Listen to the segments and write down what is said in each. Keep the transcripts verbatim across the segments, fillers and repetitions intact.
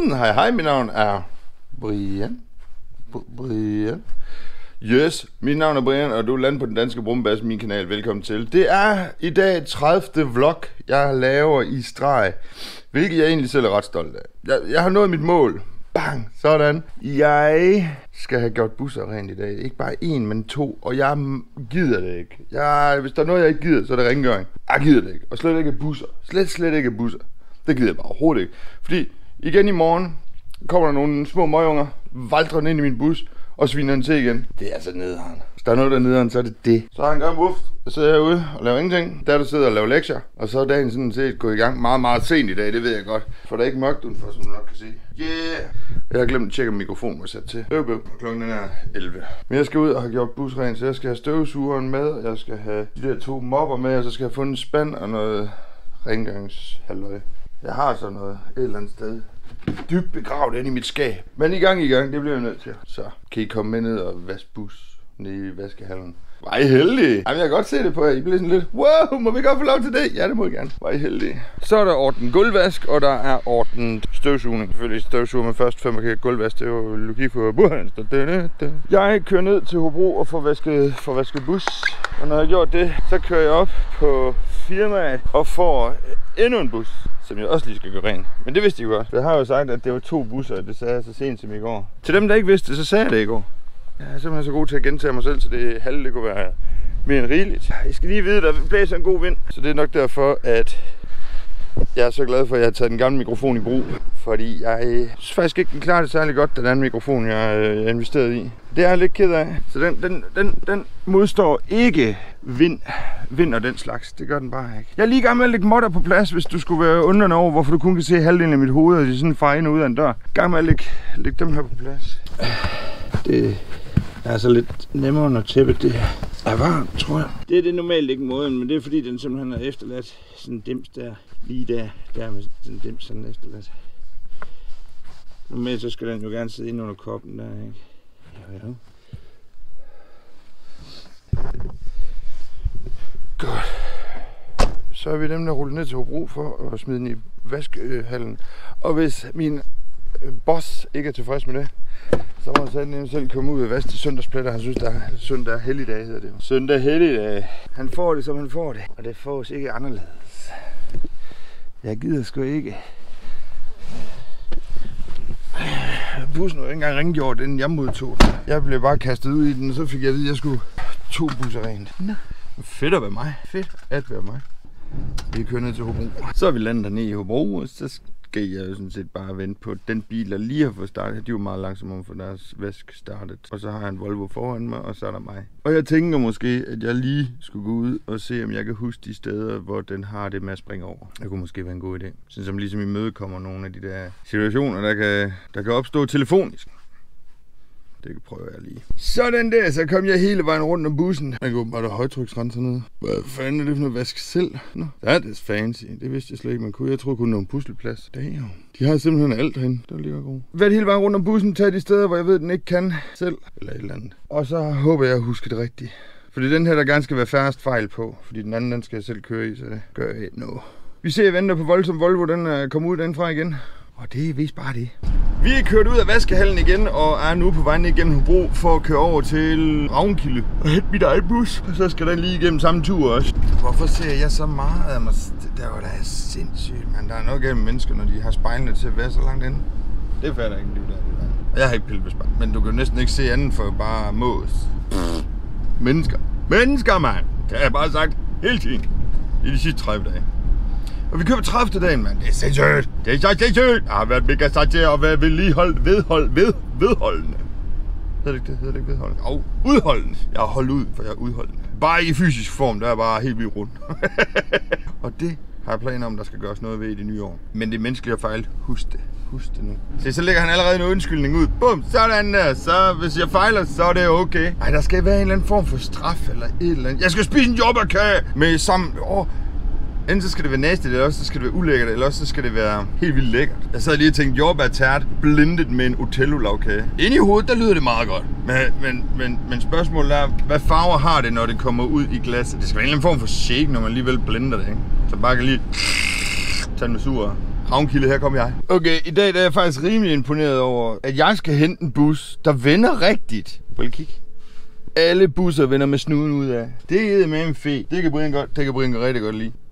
Hej hej, mit navn er Brian. Brian. Yes, mit navn er Brian, og du er landet på den danske brumbas, min kanal. Velkommen til. Det er i dag tredivte vlog, jeg laver i streg, hvilket jeg egentlig selv er ret stolt af. Jeg, jeg har nået mit mål. Bang, sådan. Jeg skal have gjort busser rent i dag. Ikke bare en, men to. Og jeg gider det ikke. Jeg, hvis der er noget, jeg ikke gider, så er det rengøring. Jeg gider det ikke. Og slet ikke busser. Slet, slet ikke busser. Det gider jeg bare overhovedet ikke. Fordi igen i morgen kommer der nogle små møgunger, valtrer ind i min bus og sviner den til igen. Det er altså nederen. Hvis der er noget der nederen, så er det det. Så har jeg en gang wuff. Jeg sidder herude og laver ingenting. Der du sidder og laver lektier. Og så er dagen sådan set gået i gang meget, meget sent i dag. Det ved jeg godt. For der er ikke mørkt udenfor, som du nok kan se. Yeah! Jeg har glemt at tjekke, om mikrofonen var sat til. Bøv, bøv. Klokken er elleve. Men jeg skal ud og have gjort busren, så jeg skal have støvsugeren med. Jeg skal have de der to mopper med, og så skal jeg have fundet en spand og noget rengøringshalvøj. Jeg har så noget et eller andet sted dybt begravet ind i mit skab. Men i gang i gang, det bliver jeg nødt til. Så kan I komme med ned og vaske bus nede i vaskehallen. Var I heldige? Jamen, jeg kan godt se det på jer. I bliver sådan lidt, wow, må vi godt få lov til det? Ja, det må I gerne. Var I heldige? Så er der ordnet gulvvask, og der er ordnet støvsugning. Selvfølgelig støvsuger man først, før man kan have gulvvask. Det er jo logik for burhans. Jeg kører ned til Hobro og får vasket, får vasket bus. Og når jeg har gjort det, så kører jeg op på firmaet og får endnu en bus, som jeg også lige skal gøre rent. Men det vidste I godt. Jeg har jo sagt, at det var to busser, og det sagde jeg så sent som i går. Til dem, der ikke vidste det, så sagde jeg det i går. Jeg er simpelthen så god til at gentage mig selv, så det halve det kunne være mere end rigeligt. I skal lige vide, at der blæser en god vind, så det er nok derfor, at jeg er så glad for, at jeg har taget den gamle mikrofon i brug. Fordi jeg synes faktisk ikke, den klarer det særlig godt, den anden mikrofon, jeg har investeret i. Det er jeg lidt ked af. Så den, den, den, den modstår ikke vind, vind og den slags. Det gør den bare ikke. Jeg er lige i gang med at lægge modder på plads, hvis du skulle være undrende over, hvorfor du kun kan se halvdelen af mit hoved, og de sådan farer ind og ud af en dør. I gang med at lægge, lægge dem her på plads. Det er altså lidt nemmere, når tæppet det er varmt, tror jeg. Det er det normalt ikke måden, men det er fordi, den simpelthen er efterladt sådan en dims der, lige der, der med den dims sådan efterladt. Normalt så skal den jo gerne sidde inde under koppen der, ikke? Ja, ja. Godt. Så er vi dem, der ruller ned til Hobro for at smide den i vaskehallen. Og hvis min boss ikke er tilfreds med det, så må han selv komme ud og vaske de søndagspletter. Han synes, der er søndag helligdag, hedder det. Søndag helligdag. Han får det, som han får det. Og det fås ikke anderledes. Jeg gider sgu ikke. Bussen var ikke engang rengjort, inden jeg modtog den. Jeg blev bare kastet ud i den, og så fik jeg at vide, at jeg skulle to busser rent. Nå. Fedt at være mig. Fedt at være mig. Vi kører ned til Hobro. Så er vi landet dernede i Hobro, og så skal jeg jo sådan set bare vente på den bil, der lige har fået startet. De er jo meget langsomme om at få deres vask startet. Og så har jeg en Volvo foran mig, og så er der mig. Og jeg tænker måske, at jeg lige skulle gå ud og se, om jeg kan huske de steder, hvor den har det med at springe over. Det kunne måske være en god idé. Sådan som ligesom i møde kommer nogle af de der situationer, der kan, der kan opstå telefonisk. Det prøver jeg lige. Sådan der, så kom jeg hele vejen rundt om bussen. Jeg går bare der højtryksrenser ned. Hvad fanden er det for noget vask selv? Nå, that is fancy. Det vidste jeg slet ikke, man kunne. Jeg troede kun noget pusleplads. Damn. De har simpelthen alt herinde. Det var lige godt. Været hele vejen rundt om bussen, tage de steder, hvor jeg ved, den ikke kan selv. Eller et eller andet. Og så håber jeg, at huske det rigtigt. Fordi den her, der gerne skal være færrest fejl på. Fordi den anden, den skal jeg selv køre i, så det gør jeg ikke noget. Vi ser, jeg venter på voldsom Volvo, den er kommet ud derindfra igen. Og det er vist bare det. Vi er kørt ud af vaskehallen igen, og er nu på vej ned igennem Hobro for at køre over til Ravnkilde og hente mit eget bus. Og så skal den lige igennem samme tur også. Hvorfor ser jeg så meget af mig? Det var da sindssygt, man. Der er noget gennem mennesker, når de har spejlene til at være så langt inde. Det fatter ikke det der, det der. Jeg har ikke pillet ved spejl, men du kan næsten ikke se anden for bare mås. Pff. Mennesker. Mennesker, mand! Det har jeg bare sagt hele tiden i de sidste tredive dage. Og vi køber tredivte dagen, mand. Det er sindssygt. Det er så sindssygt. Jeg har været mega sat til at være vedligeholdt, vedhold, ved, vedholdende. Hedder det ikke det? Hedder det ikke vedholdende? Jo, udholdende. Jeg har holdt ud, for jeg er udholdende. Bare i fysisk form, der er bare helt vildt rundt. Og det har jeg planer om, der skal gøres noget ved i det nye år. Men det er menneskeligt at fejle. Husk det. Husk det nu. Se, så lægger han allerede en undskyldning ud. Bum, sådan der. Så hvis jeg fejler, så er det okay. Ej, der skal være en eller anden form for straf eller et eller andet. Jeg skal spise en jordbærkage med sammen... Åh. Enten så skal det være nasty, eller også så skal det være ulækkert, eller også så skal det være helt vildt lækkert. Jeg sad lige og tænkte jordbærtært blindet med en Otello-lavkage. Inde i hovedet, der lyder det meget godt. Men, men, men, men spørgsmålet er, hvad farver har det, når det kommer ud i glasset? Det skal være en eller anden form for shake, når man alligevel blender det, ikke? Så bare kan lige tage den med sur. Havnkilde, her kommer jeg. Okay, i dag der er jeg faktisk rimelig imponeret over, at jeg skal hente en bus, der vender rigtigt. Prøv lige kig. Alle busser vender med snuden ud af. Det er med en fe. Det kan Brian godt, det kan Brian rigtig godt lide.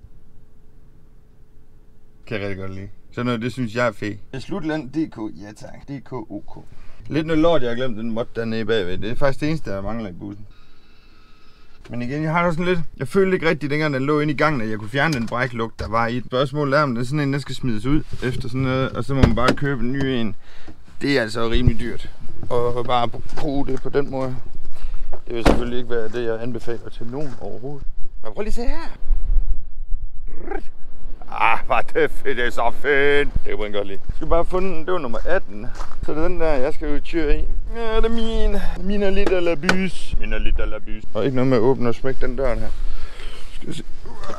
Kan jeg rigtig godt lide. Sådan noget, det synes jeg er fe. Slutland punktum d k, ja tak. D K O K. Lidt noget lort, jeg har glemt den mod dernede bagved. Det er faktisk det eneste, der mangler i bussen. Men igen, jeg har da sådan lidt... Jeg følte ikke rigtigt, dengang den lå inde i gangen, at jeg kunne fjerne den bræklugt, der var i et spørgsmål. Er, om det er sådan en, der skal smides ud efter sådan noget, og så må man bare købe en ny en. Det er altså rimelig dyrt. Og bare bruge det på den måde. Det vil selvfølgelig ikke være det, jeg anbefaler til nogen overhovedet. Men prøv lige at se her. Ah, hvor det fedt, det er så fedt. Det kan jeg godt lide. Jeg skal bare få den, det var nummer atten. Så det er den der, jeg skal jo køre i. Ja, det er min. Min er lidt af la bus. Min er lidt af la bus. Og ikke noget med at åbne og smække den dør her. Skal jeg se.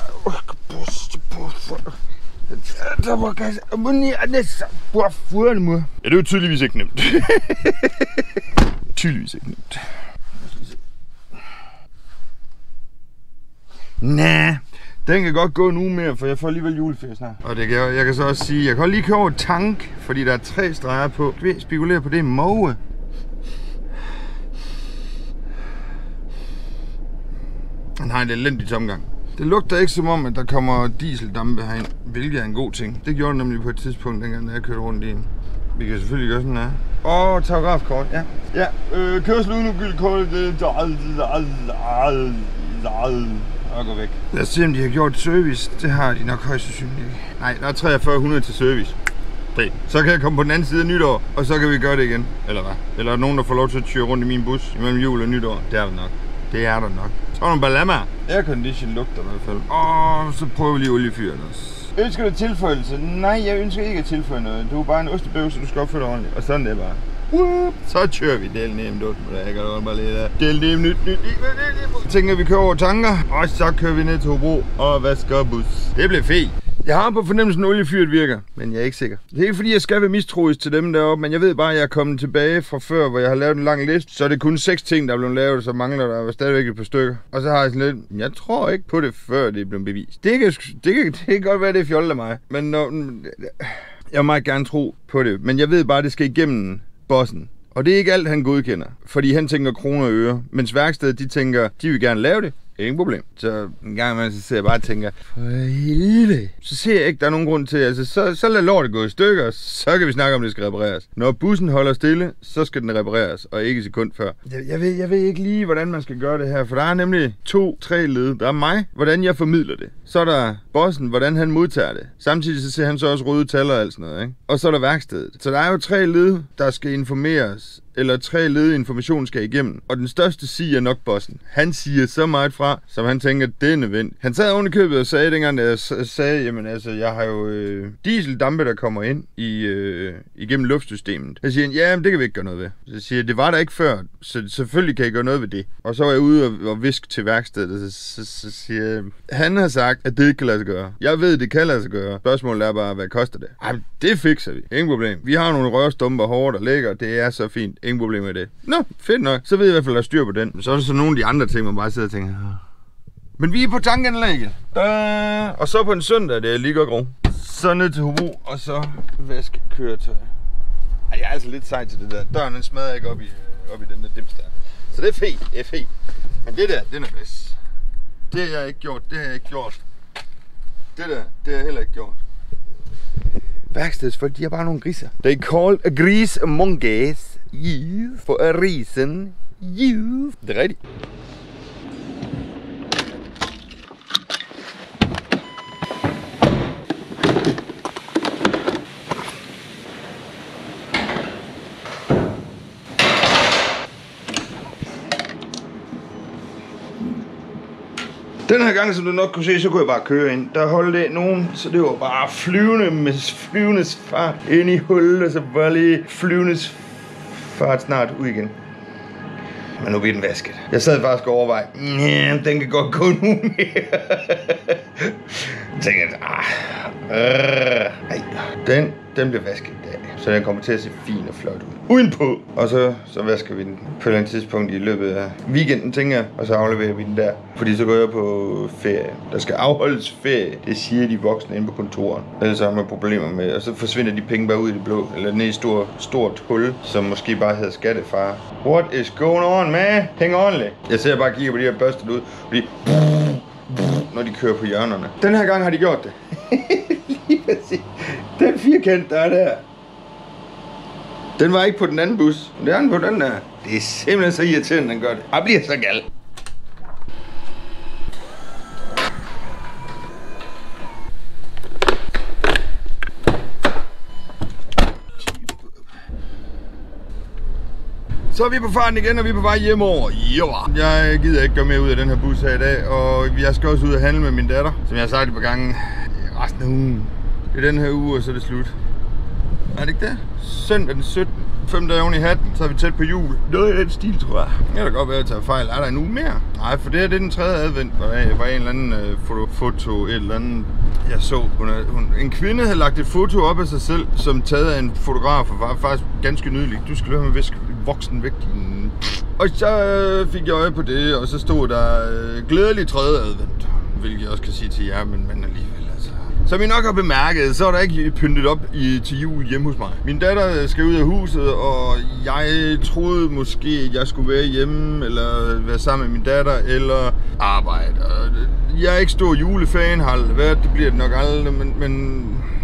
Der var gas. Ja, det er jo tydeligvis ikke nemt. Tydeligvis ikke nemt. Næh. Den kan godt gå en uge mere, for jeg får alligevel juleferie snart. Og det kan jeg, jeg kan så også sige, jeg kan lige køre over tank, fordi der er tre streger på. Vi spekulerer på det måge. Han har en elendig tomgang. Det lugter ikke som om, at der kommer dieseldampe herind, hvilket er en god ting. Det gjorde det nemlig på et tidspunkt, dengang jeg kørte rundt i en. Vi kan selvfølgelig gøre sådan her. Åh, oh, tagografkort, ja. Ja, øh, kørsel uden ugyldigkort, det og gå væk. Lad os se, om de har gjort service. Det har de nok højst sandsynligt. Nej, der er treogfyrre hundrede til service. Det. Så kan jeg komme på den anden side af nytår, og så kan vi gøre det igen. Eller hvad? Eller er der nogen, der får lov til at tyre rundt i min bus imellem jul og nytår? Det er der nok. Det er der nok. Så er der en balama. Aircondition lugter i hvert fald. Og så prøver vi lige oliefyren også. Ønsker du tilføjelse? Nej, jeg ønsker ikke at tilføje noget. Du er bare en ostebøv, så du skal opføre dig ordentligt. Og sådan det er bare. Whoop. Så kører vi del nem dut med det. Jeg kan da bare lidt af. Del nem nyt nyt. Jeg tænker, vi kører over tanker. Og så kører vi ned til Hobro og vasker bus. Det bliver fedt. Jeg har på fornemmelsen, at oliefyret virker, men jeg er ikke sikker. Det er ikke fordi, jeg skal være mistroisk til dem deroppe, men jeg ved bare, at jeg er kommet tilbage fra før, hvor jeg har lavet en lang liste. Så er det kun seks ting, der er blevet lavet, så mangler der stadigvæk et par stykker. Og så har jeg sådan lidt, jeg tror ikke på det, før det er blevet bevist. Det kan, det kan, det kan godt være, det er fjollet af mig. Men når, jeg må meget gerne tro på det, men jeg ved bare, at det skal igennem bossen. Og det er ikke alt, han godkender, fordi han tænker kroner og øre, mens værkstedet, de tænker, de vil gerne lave det. Ingen problem. Så en gang imellem, så ser jeg bare og tænker, for helvede. Så ser jeg ikke, der er nogen grund til, altså så, så lad lortet gå i stykker, så kan vi snakke om, det skal repareres. Når bussen holder stille, så skal den repareres, og ikke et sekund før. Jeg, jeg, ved, jeg ved ikke lige, hvordan man skal gøre det her, for der er nemlig to, tre led. Der er mig, hvordan jeg formidler det. Så er der bossen, hvordan han modtager det. Samtidig så ser han så også røde taller og alt sådan noget, ikke? Og så er der værkstedet. Så der er jo tre led, der skal informeres, eller tre led information skal igennem. Og den største siger nok bossen. Han siger så meget fra, som han tænker, det er nødvendigt. Han sad oven i købet og sagde, dengang jeg sagde, jamen altså, jeg har jo øh, dieseldampe, der kommer ind i, øh, igennem luftsystemet. Så siger han, ja, men det kan vi ikke gøre noget ved. Så siger jeg, det var der ikke før, så selvfølgelig kan jeg gøre noget ved det. Og så var jeg ude og, og viske til værkstedet, og så, så, så siger jeg, han har sagt, at det ikke kan lade sig gøre. Jeg ved, det kan lade sig gøre. Spørgsmålet er bare, hvad koster det? Ej, det fikser vi. Ingen problem. Vi har nogle rørstumper hårdt og lækker, det er så fint. Ingen problem med det. Nå, fedt nok. Så ved jeg i hvert fald, at der er styr på den. Men så er der så nogle af de andre ting, man bare sidder og tænker. Men vi er på tankanlægget. Og så på en søndag, det er lige godt gro. Så ned til Hobro, og så vask køretøj. Ej, jeg er altså lidt sej til det der. Døren den smadrer ikke op i, op i den der dims der. Så det er fedt, det er fedt. Men det der, det er bedst. Det har jeg ikke gjort, det har jeg ikke gjort. Det der, det har jeg heller ikke gjort. Værkstedsfolk, de er bare nogle griser. They called a grease monkeys. Yes, for a reason. Yes. Det er rigtigt. Den her gang, som du nok kunne se, så kunne jeg bare køre ind. Der holdt det nogen, så det var bare flyvende med flyvendes fart ind i hullet, og så bare lige flyvendes fart snart ud igen. Men nu bliver den vasket. Jeg sad faktisk og overvejede, ja, den kan godt gå nu mere. Jeg tænkte, ah, øh, ej, den, den bliver vasket i dag. så den kommer til at se fin og flot ud. Udenpå! Og så, så vasker vi den på et eller andet tidspunkt i løbet af weekenden, tænker jeg, og så afleverer vi den der. Fordi så går jeg på ferie. Der skal afholdes ferie, det siger de voksne inde på kontoret. Ellers har man problemer med, og så forsvinder de penge bare ud i det blå, eller ned i et stort, stort hul, som måske bare hedder skattefar. What is going on, man? Hæng ordentligt. Jeg ser bare kigger på de her børster ud, og de når de kører på hjørnerne. Den her gang har de gjort det. Lige præcis. Den firkant, der er der. Den var ikke på den anden bus. Det er den på den der. Det er simpelthen så irriterende, den gør det. Jeg bliver så gal. Så er vi på farten igen, og vi er på vej hjemover. Jo. Jeg gider ikke gøre mere ud af den her bus her i dag, og jeg skal også ud og handle med min datter, som jeg har sagt et par gange resten af ugen. Det er den her uge, og så er det slut. Er det ikke det? Søndag den syttende. Fem dage oven i hatten, så er vi tæt på jul. Noget i den stil, tror jeg. Det kan da godt være, at jeg tager fejl. Er der en uge mere? Nej, for det her det er den tredje advent, hvor der var en eller anden øh, foto, foto, et eller andet. Jeg så, hun, er, hun, en kvinde havde lagt et foto op af sig selv, som taget af en fotograf, og var faktisk ganske nydelig. Du skal lade med at viske voksen væk. Og så øh, fik jeg øje på det, og så stod der øh, glædelig tredje advent. Hvilket jeg også kan sige til jer, men, men alligevel altså. Som I nok har bemærket, så er der ikke pyntet op i, til jul hjemme hos mig. Min datter skal ud af huset, og jeg troede måske, at jeg skulle være hjemme, eller være sammen med min datter, eller arbejde. Jeg er ikke stor julefan, har aldrig været, det bliver det nok aldrig, men... men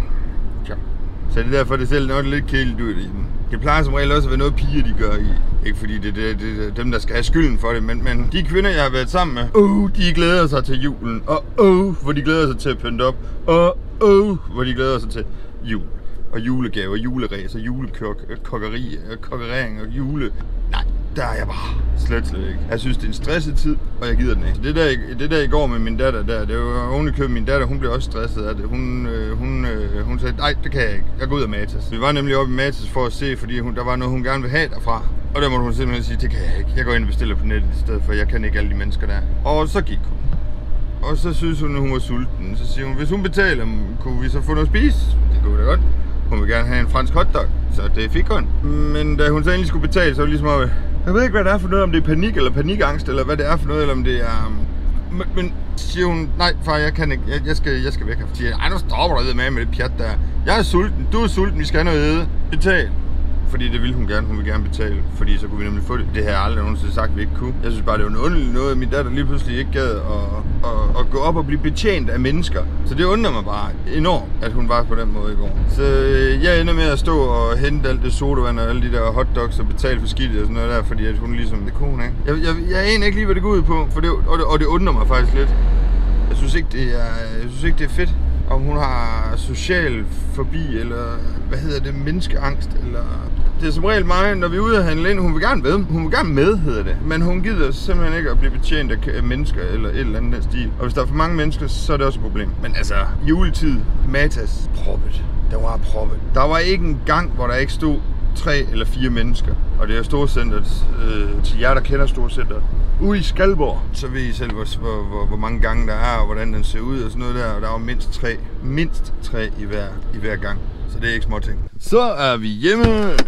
ja. Så det er derfor, det selv nok lidt kedeligt ud i dem. Det plejer som regel også at være noget piger, de gør i. Ikke fordi det er det, det, det, dem, der skal have skylden for det, men, men de kvinder, jeg har været sammen med, oh, de glæder sig til julen, og oh, hvor de glæder sig til at pynte op, og oh, hvor de glæder sig til jul, og julegaver, juleræs, og julekokkeri, kokkerering og jule... Nej, der er jeg bare slet slet ikke. Jeg synes, det er en stresset tid, og jeg gider den ikke. Det der, det der i går med min datter der, det var ovenikøbet min datter, hun blev også stresset af det. Hun, øh, hun, øh, hun sagde, nej, det kan jeg ikke. Jeg går ud af Matas. Vi var nemlig oppe i Matas for at se, fordi hun, der var noget, hun gerne ville have derfra. Og der måtte hun simpelthen sige, det kan jeg ikke. Jeg går ind og bestiller på nettet i stedet for, jeg kan ikke alle de mennesker der. Og så gik hun. Og så synes hun, at hun var sulten. Så siger hun, hvis hun betaler, kunne vi så få noget at spise? Det kunne vi da godt. Hun vil gerne have en fransk hotdog, så det fik hun. Men da hun så endelig skulle betale, så var det ligesom at, jeg ved ikke, hvad det er for noget, om det er panik eller panikangst, eller hvad det er for noget, eller om det er... Men, men siger hun, nej far, jeg kan ikke, jeg, jeg, skal, jeg skal væk her. Siger, ej, nu stopper du med med det pjat der. Jeg er sulten, du er sulten, vi skal have noget at æde. Betal. Fordi det ville hun gerne, hun ville gerne betale, fordi så kunne vi nemlig få det. Det har jeg aldrig nogensinde sagt, at vi ikke kunne. Jeg synes bare, det var noget underligt noget, at min datter lige pludselig ikke gad at, at, at gå op og blive betjent af mennesker. Så det undrer mig bare enormt, at hun var på den måde i går. Så jeg ender med at stå og hente alt det sodavand og alle de der hotdogs og betale for skidt og sådan noget der, fordi at hun ligesom, det kunne hun ikke. Jeg, jeg, jeg aner ikke lige, hvad det går ud på, for det, og, det, og det undrer mig faktisk lidt. Jeg synes ikke, det er, jeg synes ikke, det er fedt. Om hun har social fobi, eller hvad hedder det, menneskeangst, eller... Det er som regel mig, når vi er ude at handle ind, hun vil gerne med, hun vil gerne med, hedder det. Men hun gider simpelthen ikke at blive betjent af mennesker, eller et eller andet den stil. Og hvis der er for mange mennesker, så er det også et problem. Men altså, juletid, Matas, proppet. Der var proppet. Der var ikke en gang, hvor der ikke stod tre eller fire mennesker. Og det er Storcentret, øh, til jer, der kender Storcentret. Ude i Skalborg, så ved I selv, hvor, hvor, hvor, hvor mange gange der er, og hvordan den ser ud og sådan noget der. Og der var mindst tre, mindst tre i hver, i hver gang. Så det er ikke små ting. Så er vi hjemme.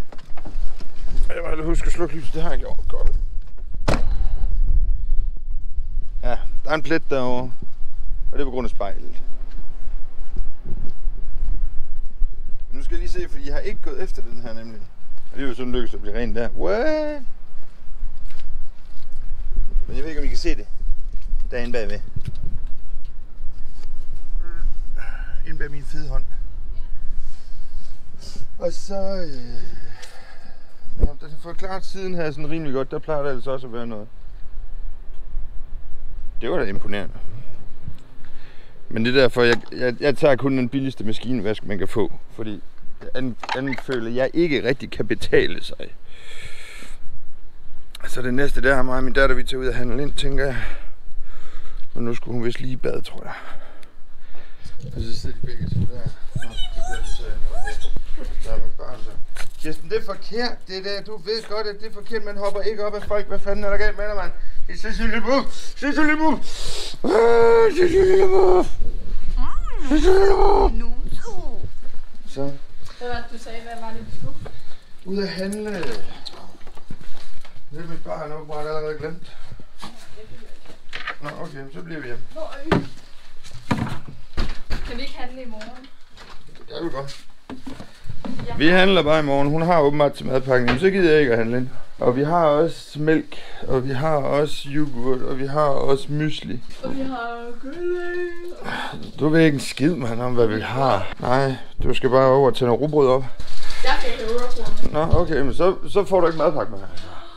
Jeg må huske at slukke lyset, det har jeg gjort godt. Ja, der er en plet derovre, og det er på grund af spejlet. Nu skal jeg lige se, fordi jeg har ikke gået efter den her nemlig. Og det er jo sådan lykkes at blive rent der. What? Men jeg ved ikke, om I kan se det. Derinde bagved. Inde bag min fede hånd. Og så... Øh... Ja, der får klart siden her sådan rimelig godt. Der plejer det altså også at være noget. Det var da imponerende. Men det er derfor, jeg, jeg, jeg tager kun den billigste maskinvask, man kan få. Fordi anden, anden føler jeg ikke rigtig kan betale sig. Så det næste der har mig og min datter, vi tager ud og handle ind, tænker jeg. Og nu skulle hun vist lige i bad, tror jeg. Og så sidder de begge to der. Nå, det bliver så der er mit barn så. Kirsten, det er forkert, det der. Du ved godt, at det er forkert. Man hopper ikke op af folk. Hvad fanden er der galt med dig, mand? Det er så lille move. Så så lille move. Så så lille move. Så så lille move. Så. Hvad var det, du sagde? Hvad var det, du skulle? Ud at handle. Det er mit barn åbenbart allerede glemt. Nå, okay, så bliver vi hjemme. Kan vi ikke handle i morgen? Det kan vi godt. Ja. Vi handler bare i morgen. Hun har åbenbart til madpakken, så gider jeg ikke at handle ind. Og vi har også mælk, og vi har også yoghurt, og vi har også mysli. Og vi har kylling. Du ved ikke en skid, mand, om hvad vi har. Nej, du skal bare over til noget rugbrød op. Jeg fik jo rugbrød. Nå, okay, men så, så får du ikke madpakke med.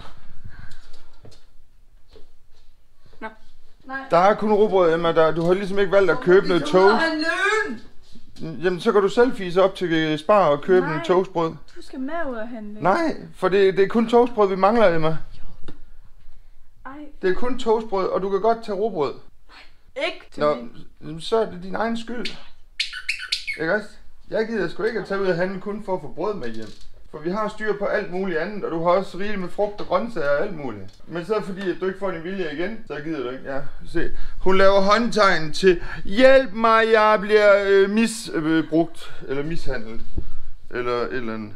Nå. Nej. Der er kun rugbrød, Emma. Der, du har ligesom ikke valgt at købe noget toast. Jamen, så kan du selv fise op til Spar og købe Nej. en toastbrød. Du skal med ud og handle. Nej, for det, det er kun toastbrød, vi mangler, Emma. Ej. Det er kun toastbrød, og du kan godt tage rugbrød. Ikke til Nå, mig. så er det din egen skyld. Ikke også? Jeg gider sgu ikke at tage ud og handle kun for at få brød med hjem. For vi har styr på alt muligt andet, og du har også rigeligt med frugt og grøntsager og alt muligt. Men så er det fordi, at du ikke får din vilje igen, så gider du ikke. Ja, se. Hun laver håndtegn til, hjælp mig, jeg bliver øh, misbrugt, øh, eller mishandlet. Eller et eller andet.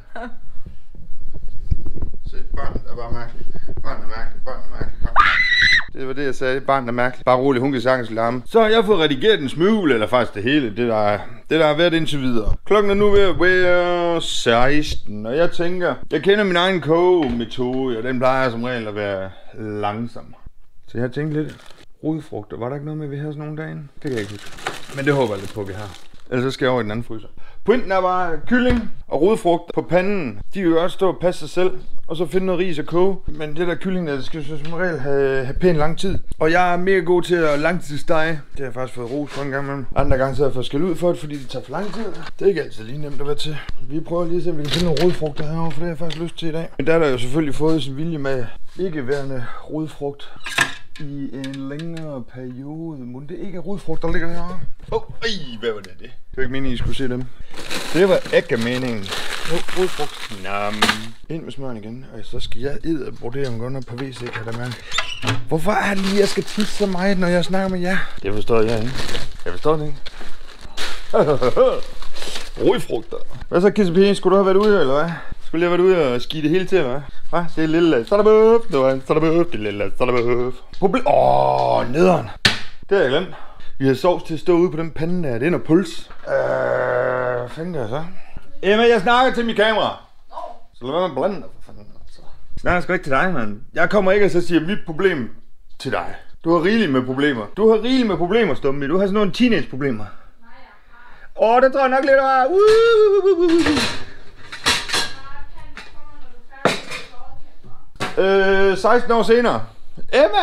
Se, barnet er bare mærkeligt. Barnet er mærkeligt, barnet er mærkeligt. Det var det, jeg sagde. Barnet er mærkeligt. Bare roligt, hun kan sagtens larme. Så har jeg fået redigeret en smule, eller faktisk det hele, det der, er, det der har været indtil videre. Klokken er nu ved at være seksten, og jeg tænker, jeg kender min egen kogemetode, og den plejer som regel at være langsom. Så jeg tænkte lidt, rodfrugter, var der ikke noget med, at vi havde sådan nogle dage? Det kan jeg ikke huske. Men det håber jeg lidt på, at vi har. Ellers så skal jeg over i den anden fryser. Pointen er bare kylling og rodfrugt på panden. De vil jo også stå og passe sig selv, og så finde noget ris og koge. Men det der kylling, der skal så som regel have, have pænt lang tid. Og jeg er mega god til at langtidsstege. Det har jeg faktisk fået ros for en gang imellem. Andre gange så har jeg fået skæld ud for det, fordi det tager for lang tid. Det er ikke altid lige nemt at være til. Vi prøver lige at se, om vi kan finde nogle rodfrugter herovre, for det har jeg faktisk lyst til i dag. Men der er der jo selvfølgelig fået sin vilje med ikke værende rodfrugt i en længere periode. Må det ikke er rodfrugt, der ligger derovre? Åh, oh, hvad var det det? Det var ikke meningen, I skulle se dem. Det var ikke meningen. Oh, rodfrugt. Nam. Ind med smøren igen. Og så skal jeg edde og brodere om godt på V C, kan der mærke. Hvorfor er det lige, jeg skal tisse så meget, når jeg snakker med jer? Det forstår jeg ikke. Jeg forstår det ikke. Rodfrugter. Hvad så, Kisse P? Skulle du have været ude, eller hvad? Skulle jeg have været ude og ski det hele til, eller hvad? Hva? Det er lille. Så er der bøf. Det var en. Så er der bøf. Det er lille. Så er der bøf. Problem. Åh, oh, nederen. Det har jeg glemt. Vi har sovs til at stå ude på den pande der. Det er noget puls. Øh, hvad fanden er så? Emma, jeg snakker til mit kamera. Så lad være med at blande dig, for fanden. Altså. Jeg snakker sgu ikke til dig, mand. Jeg kommer ikke og så siger mit problem til dig. Du har rigeligt med problemer. Du har rigeligt med problemer, Stummi. Du har sådan nogle teenage-problemer. Åh, oh, det tror jeg nok lidt af. Uh, uh, uh, uh. Øh, seksten år senere. Emma!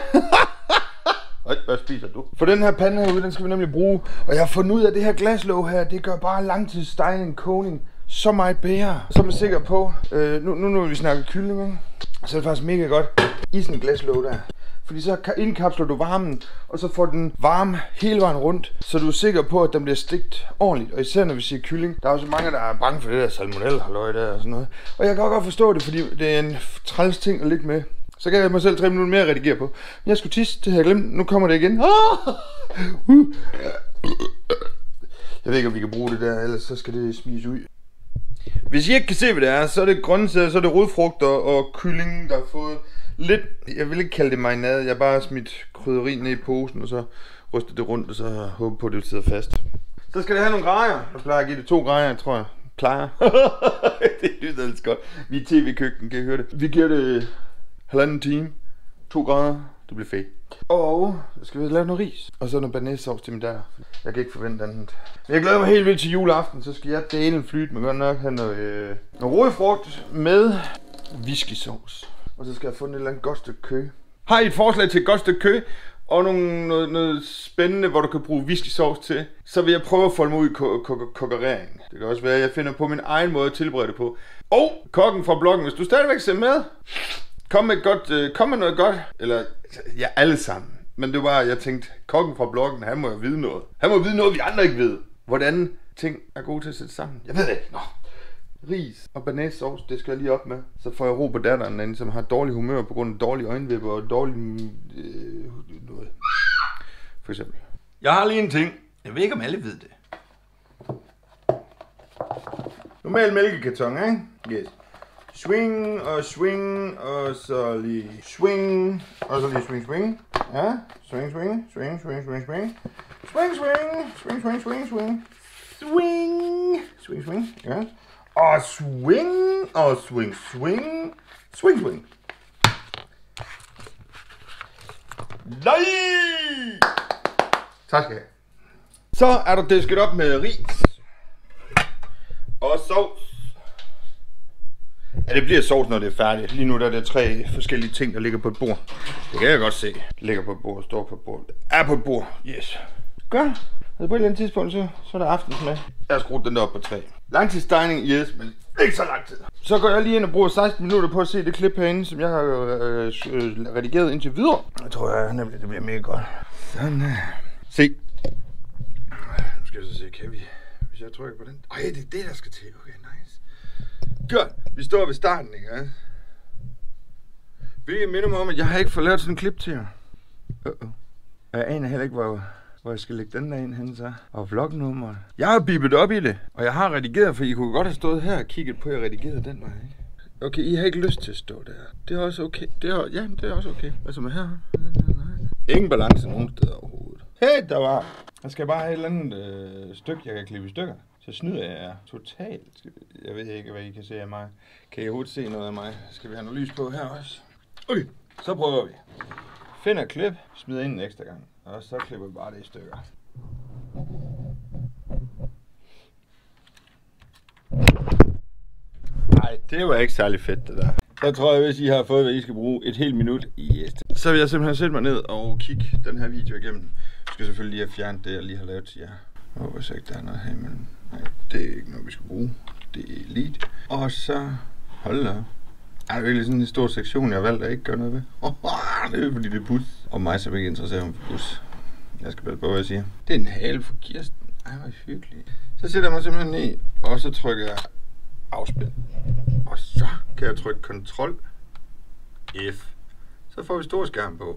Hvad spiser du? For den her pande herude, den skal vi nemlig bruge. Og jeg har fundet ud af, at det her glaslåg her, det gør bare langtidsstejning, kogning så meget bedre. Så er man sikker på, øh, nu, nu når vi snakker kylling, ikke? Så er det faktisk mega godt i sådan en glaslåg der. Fordi så indkapsler du varmen, og så får den varme hele vejen rundt, så du er sikker på, at den bliver stegt ordentligt. Og især når vi siger kylling, der er jo så mange, der er bange for det der salmonella-halløj der og sådan noget. Og jeg kan godt forstå det, fordi det er en træls ting at ligge med. Så kan jeg mig selv tre minutter mere at redigere på. Men jeg skulle tisse, det har jeg glemt. Nu kommer det igen. Jeg ved ikke, om vi kan bruge det der, ellers så skal det smides ud. Hvis I ikke kan se, hvad det er, så er det grøntsager, så er det rodfrugter og kylling, der har fået lidt, jeg vil ikke kalde det marinade, jeg har bare smidt krydderi ned i posen, og så rystet det rundt, og så håber på, at det sidder fast. Så skal det have nogle grejer. Jeg plejer at give det to grejer, tror jeg. Plejer. Det lyder ellers godt. Vi er tv-køkken, kan I høre det? Vi giver det halvanden time. To grader. Det bliver fedt. Og så skal vi lave noget ris. Og så noget banæssauce til min datter. Jeg kan ikke forvente andet. Men jeg glæder mig helt vildt til juleaften. Så skal jeg dele en flyt, men godt nok have noget, øh, noget rodfrugt med whiskysauce. Og så skal jeg få et eller andet godt stykke kø. Har I et forslag til et godt stykke kø? Og nogle, noget, noget spændende, hvor du kan bruge whiskysauce til, så vil jeg prøve at folde mig ud i kokkerering. Det kan også være, at jeg finder på min egen måde at tilberede det på. Og kokken fra bloggen, hvis du stadigvæk ser med, kom med, godt, øh, kom med noget godt. Eller, ja, alle sammen. Men det var, jeg tænkte, kokken fra bloggen, han må jo vide noget. Han må vide noget, vi andre ikke ved. Hvordan ting er gode til at sætte sammen. Jeg ved det ikke. Nå. Ris og banæssauce, det skal jeg lige op med. Så får jeg ro på datteren derinde, som har dårlig humør på grund af dårlige øjenvipper og dårlig øh, noget. For eksempel. Jeg har lige en ting. Jeg ved ikke, om alle ved det. Nu Normal mælkekarton, ikke? Yes. Swing og swing, og så lige swing, og så lige swing, swing. Ja, swing, swing, swing, swing, swing, swing. Swing, swing, swing, swing, swing, swing. Swing, swing, swing, ja. Og swing, og swing, swing, swing, swing. Nej! Tak skal jeg have. Så er der disket op med ris. Og sovs. Ja, det bliver sovs, når det er færdigt. Lige nu der er der tre forskellige ting, der ligger på et bord. Det kan jeg godt se. Det ligger på et bord, står på et bord. Det er på et bord. Yes. Godt. Og på et eller andet tidspunkt, så, så er der aftensmad. Jeg har skruet den der op på tre. Langtidsdejning, yes, men ikke så lang tid. Så går jeg lige ind og bruger seksten minutter på at se det klip herinde, som jeg har øh, øh, redigeret indtil videre. Jeg tror jeg nemlig, det bliver mega godt. Sådan. Øh. Se. Nu skal jeg så se, kan vi... Hvis jeg trykker på den. Ej, det er det, der skal til. Okay, nice. Godt. Vi står ved starten, ikke? Hvilket minder mig om, at jeg har ikke fået lavet sådan en klip til jer. Uh-oh. Jeg aner heller ikke, hvor, hvor jeg skal lægge den der ind hen så. Og vlognummeret. Jeg har bibet op i det, og jeg har redigeret, for I kunne godt have stået her og kigget på, at jeg redigerede den vej, ikke? Okay, I har ikke lyst til at stå der. Det er også okay. Det er, ja, det er også okay. Hvad så med her? Ingen balance nogen steder overhovedet. Hey, der var... Jeg skal bare have et eller andet øh, stykke, jeg kan klippe i stykker. Så snyder jeg jer totalt. Jeg ved ikke, hvad I kan se af mig. Kan I overhovedet se noget af mig? Skal vi have noget lys på her også? Okay, så prøver vi. Finder et klip, smider ind en ekstra gang. Og så klipper vi bare det i stykker. Nej, det var ikke særlig fedt, det der. Så tror jeg, hvis I har fået, hvad I skal bruge et helt minut, yes. Så vil jeg simpelthen sætte mig ned og kigge den her video igennem. Jeg skal selvfølgelig lige have fjernet det, jeg lige har lavet til jer. Jeg håber så ikke, der er noget her imellem. Nej, det er ikke noget, vi skal bruge. Det er elite. Og så... Hold da. Er det virkelig sådan en stor sektion, jeg har valgt at ikke gøre noget ved? Oh, det er fordi, det er bus. Og mig, som ikke interesserer mig for bus. Jeg skal bare på, hvad jeg siger. Det er en hale for Kirsten. Ej, hvor hyggeligt. Så sætter jeg mig simpelthen ned, og så trykker jeg afspil. Og så kan jeg trykke Ctrl F. Så får vi stor skærm på.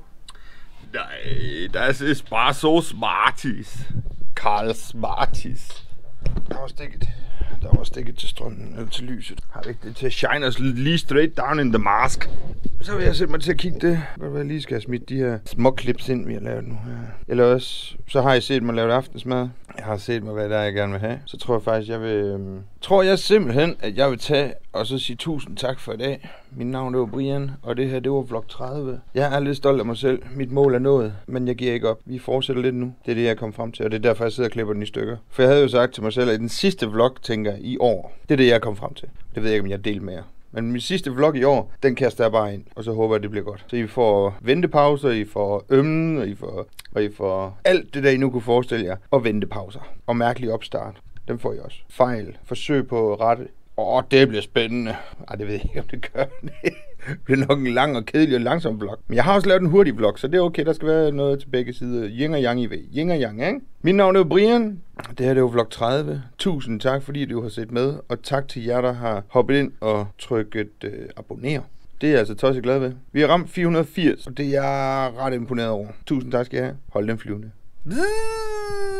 Nej, das ist bare så smarties. Karl Smarties. Der var stikket. Der var stikket til strømmen, eller til lyset. Har vi ikke det til shine us lige straight down in the mask. Så vil jeg sætte mig til at kigge det. Jeg lige skal have smidt de her små clips ind, vi har lavet nu her. Eller også, så har I set mig lave aftensmad. Jeg har set mig, hvad der er, jeg gerne vil have. Så tror jeg faktisk, jeg vil... Øhm, tror jeg simpelthen, at jeg vil tage og så sige tusind tak for i dag. Mit navn det var Brian, og det her det var vlog tredive. Jeg er lidt stolt af mig selv. Mit mål er nået, men jeg giver ikke op. Vi fortsætter lidt nu. Det er det, jeg kom frem til, og det er derfor, jeg sidder og klipper den i stykker. For jeg havde jo sagt til mig selv, at den sidste vlog, tænker jeg, i år, det er det, jeg kom frem til. Det ved jeg ikke, om jeg deler med jer. Men min sidste vlog i år, den kaster jeg bare ind, og så håber jeg, det bliver godt. Så I får ventepauser, I får ømmen, og I får, og I får alt det, der I nu kunne forestille jer. Og ventepauser. Og mærkelig opstart. Dem får I også. Fejl. Forsøg på at rette. Åh, det bliver spændende. Ej, det ved jeg ikke, om det gør. Det bliver nok en lang og kedelig og langsom vlog. Men jeg har også lavet en hurtig vlog, så det er okay. Der skal være noget til begge sider. Yin og yang i ved. Yin og yang, ikke? Mit navn er Brian. Det her det er jo vlog tredive. Tusind tak, fordi du har set med. Og tak til jer, der har hoppet ind og trykket øh, abonner. Det er jeg altså tosset glad ved. Vi har ramt fire hundrede og firs, og det er jeg ret imponeret over. Tusind tak skal I have. Hold den flyvende.